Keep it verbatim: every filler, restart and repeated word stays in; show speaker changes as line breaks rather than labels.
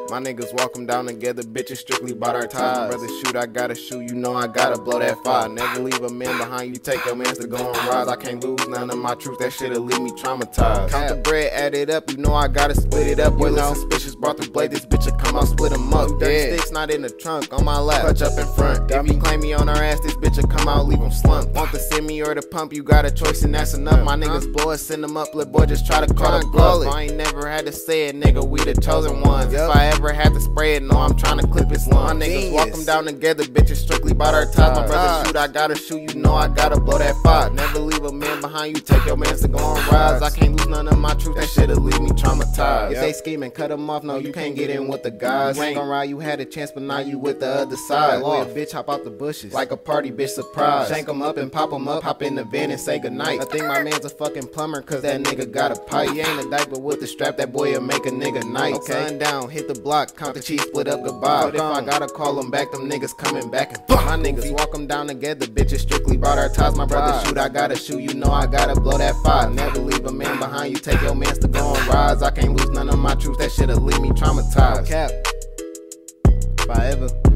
My niggas walk them down together, bitches strictly bought our ties. My brother shoot, I gotta shoot, you know I gotta blow that fire. Never leave a man behind, you take your mans to go and rise. I can't lose none of my truth, that shit'll leave me traumatized. Count the bread, add it up, you know I gotta split it up. Boy, look suspicious, brought the blade, this bitch'll come out, split them up. Dirty yeah. Sticks not in the trunk, on my lap, clutch up in front. If you claim me on her ass, this bitch'll come out, leave them slumped. Want the semi or the pump, you got a choice and that's enough. My niggas blow it, send them up, little boy just try to call it bluff. I ain't never had to say it, nigga, we the chosen ones. If I ever had to spray it, no, I'm trying to clip his lung. My niggas walk them down together, bitches strictly bought our ties. My brother shoot, I gotta shoot, you know I gotta blow that fire. Never leave a man behind, you take your mans to go on rise. I can't lose none of my truth, that shit'll leave me traumatized. If they scheming, cut them off, no, you can't get in with the guys. You ain't gon' ride, you had a chance, but now you with the other side. Boy, a bitch hop out the bushes, like a party bitch surprise. Shank them up and pop them up, hop in the van and say goodnight. I think my man's a fucking plumber, cause that nigga got a pipe. He ain't a dyke, but with the strap, that boy'll make a nigga nice. Okay. Sun down, hit the block, count the cheese, split up, goodbye. But if I gotta call them back, them niggas coming back and fuck. My niggas walk them down together, bitches strictly brought our ties. My brother shoot, I gotta shoot, you know I gotta blow that fire. Never leave a man behind, you take your mans to go and rise. I can't lose none of my truth, that shit'll leave me traumatized. Cap, if I ever